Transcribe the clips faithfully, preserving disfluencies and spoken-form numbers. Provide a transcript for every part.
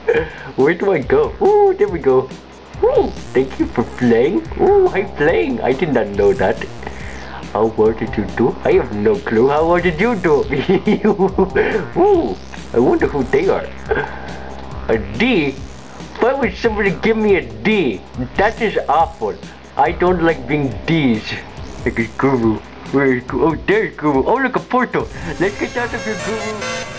Where do I go? Ooh, there we go. Ooh, thank you for playing. Ooh, I'm playing. I did not know that. How well did you do? I have no clue. How well did you do? Ooh, I wonder who they are. A D? Why would somebody give me a D? That is awful. I don't like being D's. Like a Guru. Where is Guru? Oh, there's Guru. Oh, look, a portal. Let's get out of here, Guru.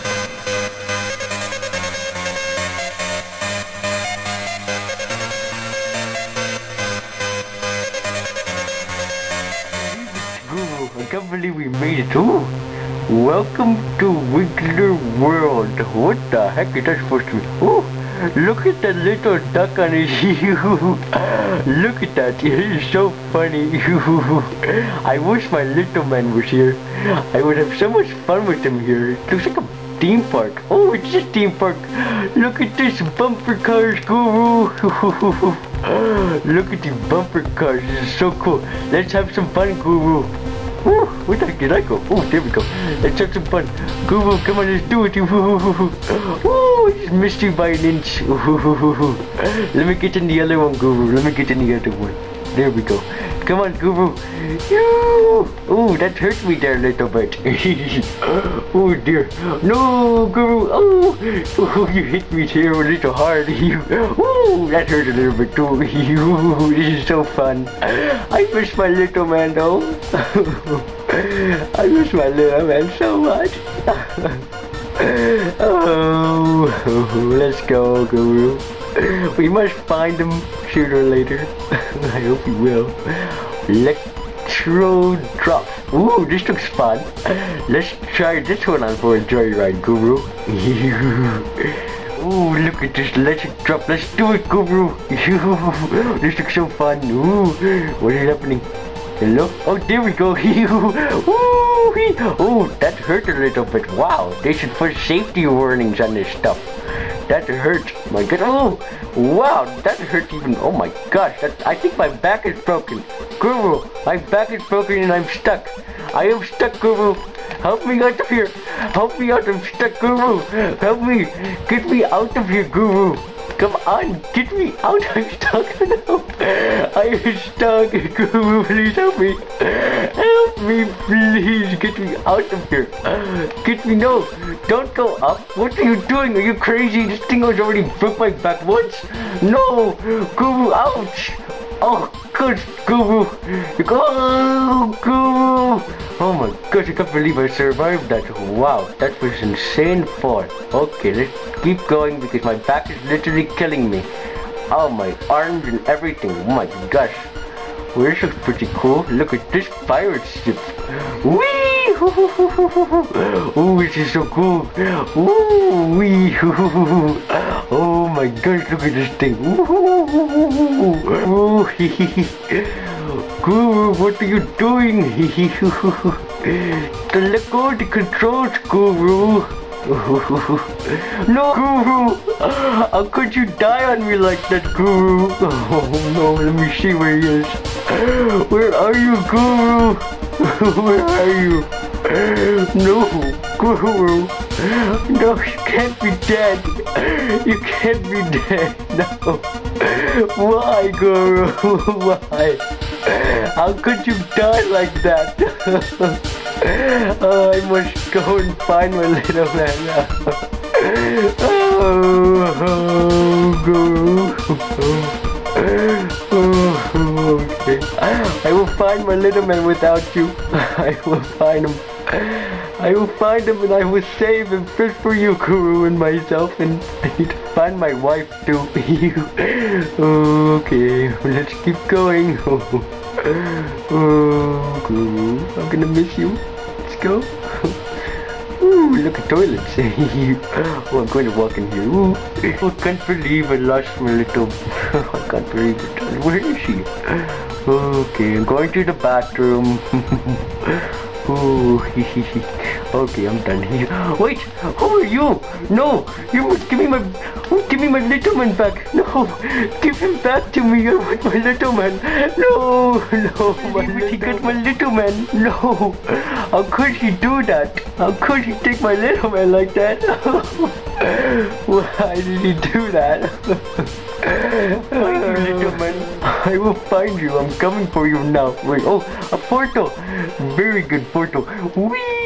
Guru, I can't believe we made it. Ooh. Welcome to Wiggler World. What the heck is that supposed to be? Ooh. Look at that little duck on his shoe. Look at that, it is so funny. I wish my little man was here. I would have so much fun with him here. It looks like a theme park. Oh, it's a theme park. Look at this bumper cars, Guru. Look at these bumper cars, this is so cool. Let's have some fun, Guru. Woo, where the heck did I go? Oh, there we go. Let's have some fun. Guru, come on, let's do it. Woo, just missed you by an inch. Let me get in the other one, Guru. Let me get in the other one. There we go. Come on, Guru. Oh, that hurt me there a little bit. Oh dear. No, Guru. Oh, oh, you hit me here a little hard. Oh, that hurt a little bit too. This is so fun. I miss my little man though. I miss my little man so much. Oh, let's go, Guru. We must find him sooner or later. I hope he will. Electro drop. Ooh, this looks fun. Let's try this one on for a joyride, Guru. Ooh, look at this electric drop. Let's do it, Guru. This looks so fun. Ooh, what is happening? Hello? Oh, there we go. Oh, that hurt a little bit. Wow, they should put safety warnings on this stuff. That hurt. My god. Oh, wow, that hurt even. Oh my gosh, that, I think my back is broken. Guru, my back is broken and I'm stuck. I am stuck, Guru. Help me out of here. Help me out. I'm stuck, Guru. Help me. Get me out of here, Guru. Come on, get me out. I'm stuck now. I am stuck. Guru, please help me. Help me, please. Get me out of here. Get me, no. Don't go up. What are you doing? Are you crazy? This thing was already broke my back once. No. Guru, ouch. Oh, good, Guru. Oh, Guru. Oh my gosh, I can't believe I survived that. Wow, that was insane fall. Okay, let's keep going because my back is literally killing me. Oh, my arms and everything. Oh my gosh. Well, this looks pretty cool. Look at this pirate ship. Whee! Oh, this is so cool. Ooh, wee. Oh my gosh, look at this thing. Ooh, Guru, what are you doing? Let go of the controls, Guru. No, Guru! How could you die on me like that, Guru? Oh no, let me see where he is. Where are you, Guru? Where are you? No, Guru. No, you can't be dead. You can't be dead. No. Why, Guru? Why? How could you die like that? Oh, I must go and find my little man now. Oh, oh, Guru. Oh, okay. I will find my little man without you. I will find him. I will find him and I will save him just for you, Guru, and myself, and I need to find my wife too. Okay, let's keep going. Oh, Guru, I'm gonna miss you. Let's go. Ooh, look at toilets. Oh, I'm going to walk in here. Ooh. I can't believe I lost my little... I can't believe it. Where is she? Okay, I'm going to the bathroom. Ooh, Okay, I'm done here. Wait, who are you? No, you must give me my, give me my little man back. No, give him back to me. I want my little man. No, no, my little, he got my little man. No, how could he do that? How could he take my little man like that? Why did he do that? Find you, little man. I will find you. I'm coming for you now. Wait, oh, a portal. Very good portal. Whee!